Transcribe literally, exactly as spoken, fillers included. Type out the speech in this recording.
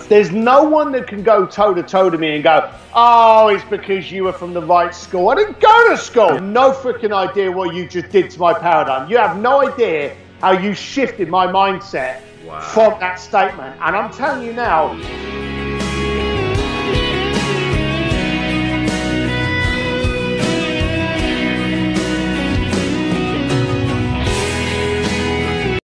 There's no one that can go toe-to-toe to me and go, oh, it's because you were from the right school. I didn't go to school. No freaking idea what you just did to my paradigm. You have no idea how you shifted my mindset wow. from that statement. And I'm telling you now,